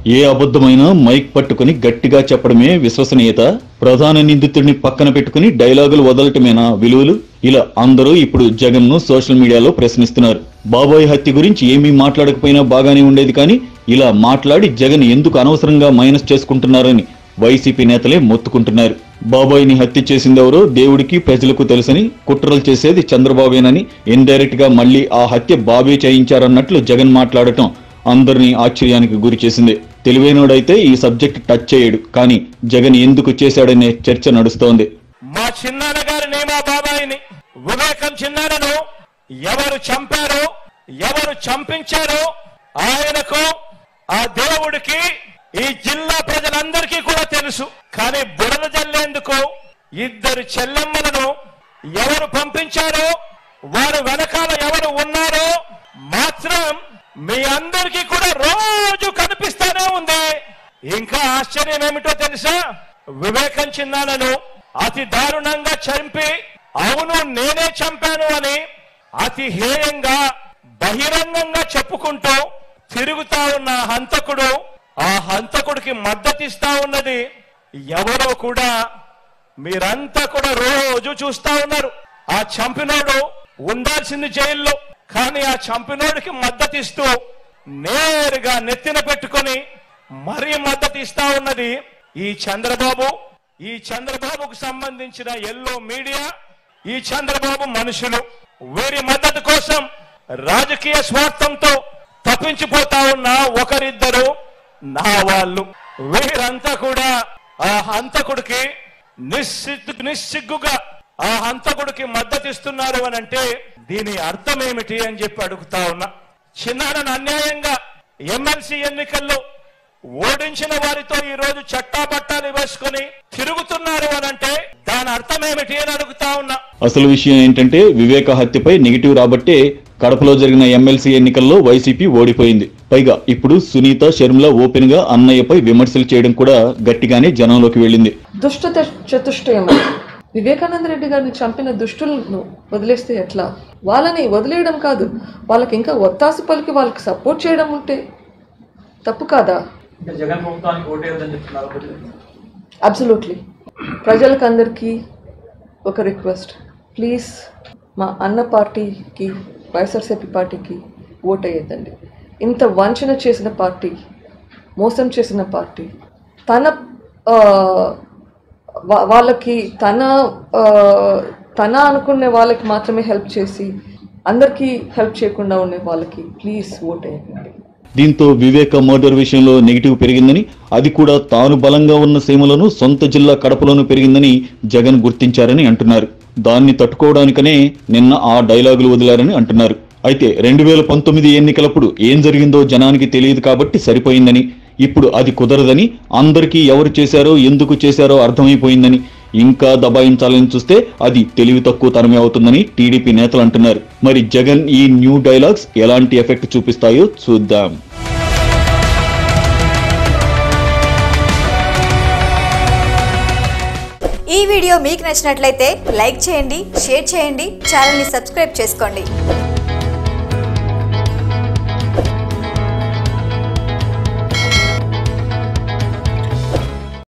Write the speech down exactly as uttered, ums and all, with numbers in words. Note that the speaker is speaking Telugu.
ఏ అబద్ధమైనా మైక్ పట్టుకుని గట్టిగా చెప్పడమే విశ్వసనీయత? ప్రధాన నిందితుడిని పక్కన పెట్టుకుని డైలాగులు వదలటమేనా విలువలు? ఇలా అందరూ ఇప్పుడు జగన్ ను సోషల్ మీడియాలో ప్రశ్నిస్తున్నారు. బాబాయ్ హత్య గురించి ఏమీ మాట్లాడకపోయినా బాగానే ఉండేది, కానీ ఇలా మాట్లాడి జగన్ ఎందుకు అనవసరంగా మైనస్ చేసుకుంటున్నారని వైసీపీ నేతలే మొత్తుకుంటున్నారు. బాబాయిని హత్య చేసిందెవరో దేవుడికి ప్రజలకు తెలుసని, కుట్రలు చేసేది చంద్రబాబేనని, ఇండైరెక్ట్ గా మళ్లీ ఆ హత్య బాబే చేయించారన్నట్లు జగన్ మాట్లాడటం అందరినీ ఆశ్చర్యానికి గురి చేసింది. తెలివైనోడైతే ఈ సబ్జెక్ట్ టచ్ చేయడు, కానీ జగన్ ఎందుకు చేశాడనే చర్చ నడుస్తోంది. మా చిన్నాన్న గారిని, మా బాబాయిని, వివేకం చిన్నాన్నను ఎవరు చంపారో, ఎవరు చంపించారో ఆయనకు, ఆ దేవుడికి, ఈ జిల్లా ప్రజలందరికీ కూడా తెలుసు. కానీ బురద జల్లేందుకు ఇద్దరు చెల్లెమ్మలను ఎవరు పంపించారో, వారు వెనకాల ఎవరు ఉన్నారో మాత్రం మీ అందరికీ కూడా రోజు కనిపిస్తానే ఉంది. ఇంకా ఆశ్చర్యం ఏమిటో తెలుసా? వివేకం చిన్నాన్నను అతి దారుణంగా చంపి, అవును నేనే చంపాను అని అతి హేయంగా బహిరంగంగా చెప్పుకుంటూ తిరుగుతా ఉన్న హంతకుడు, ఆ హంతకుడికి మద్దతిస్తా ఉన్నది ఎవరో కూడా మీరంతా కూడా రోజు చూస్తా ఉన్నారు. ఆ చంపినోడు ఉండాల్సింది జైల్లో, కానీ ఆ చంపినోడికి మద్దతిస్తూ నేరుగా నెత్తిన పెట్టుకొని మరీ మద్దతు ఇస్తా ఉన్నది ఈ చంద్రబాబు, ఈ చంద్రబాబుకు సంబంధించిన ఎల్లో మీడియా, ఈ చంద్రబాబు మనుషులు. వీరి మద్దతు కోసం రాజకీయ స్వార్థంతో తప్పించిపోతా ఉన్న ఒకరిద్దరు నా వాళ్ళు, వీరంతా కూడా ఆ హంతకుడికి నిస్సిగ్గు నిస్సిగ్గుగా ఆ హంతకుడికి మద్దతు ఇస్తున్నారు అని అంటే దీని అర్థం ఏమిటి అని చెప్పి అడుగుతా ఉన్నా. చిన్నాన్నను అన్యాయంగా ఎమ్మెల్సీ ఎన్నికల్లో ఓడించిన వారితో ఈ రోజు చట్టా పట్టాలు వేసుకుని తిరుగుతున్నారు అని అంటే దాని అర్థం ఏమిటి అని అడుగుతా ఉన్నా. అసలు విషయం ఏంటంటే, వివేక హత్యపై నెగిటివ్ రాబట్టే కడపలో జరిగిన ఎమ్మెల్సీ ఎన్నికల్లో వైసీపీ ఓడిపోయింది. పైగా ఇప్పుడు సునీత షర్మిల ఓపెన్ గా అన్నయ్యపై విమర్శలు చేయడం కూడా గట్టిగానే జనంలోకి వెళ్ళింది. దుష్ట చతుష్టయం. వివేకానంద రెడ్డి గారిని చంపిన దుష్టులను వదిలేస్తే ఎట్లా? వాళ్ళని వదిలేయడం కాదు, వాళ్ళకి ఇంకా ఒత్తాసు పలికి వాళ్ళకి సపోర్ట్ చేయడం ఉంటే తప్పు కాదా? అబ్సల్యూట్లీ. ప్రజలకు అందరికీ ఒక రిక్వెస్ట్, ప్లీజ్ మా అన్న పార్టీకి, వైఎస్ఆర్సీపీ పార్టీకి ఓటేయద్దండి. ఇంత వంచన చేసిన పార్టీ, మోసం చేసిన పార్టీ, తన వాళ్ళకి తన తన అనుకునే వాళ్ళకి మాత్రమే హెల్ప్ చేసి అందరికీ హెల్ప్ చేయకుండా ఉండే వాళ్ళకి ప్లీజ్ ఓటేయకండి. దీంతో వివేక మర్డర్ విషయంలో నెగిటివ్ పెరిగిందని, అది కూడా తాను బలంగా ఉన్న సీమలను సొంత జిల్లా కడపలోనూ పెరిగిందని జగన్ గుర్తించారని అంటున్నారు. దాన్ని తట్టుకోవడానికనే నిన్న ఆ డైలాగులు వదిలారని అంటున్నారు. అయితే రెండు వేల పంతొమ్మిది ఎన్నికలప్పుడు ఏం జరిగిందో జనానికి తెలియదు కాబట్టి సరిపోయిందని, ఇప్పుడు అది కుదరదని, అందరికీ ఎవరు చేశారో ఎందుకు చేశారో అర్థమైపోయిందని, ఇంకా దబాయించాలని చూస్తే అది తెలివి తక్కువ తనమే అవుతుందని టీడీపీ నేతలు అంటున్నారు. మరి జగన్ ఈ న్యూ డైలాగ్స్ ఎలాంటి ఎఫెక్ట్ చూపిస్తాయో చూద్దాం. ఈ వీడియో మీకు నచ్చినట్లయితే లైక్ చేయండి, షేర్ చేయండి, ఛానల్ని సబ్స్క్రైబ్ చేసుకోండి.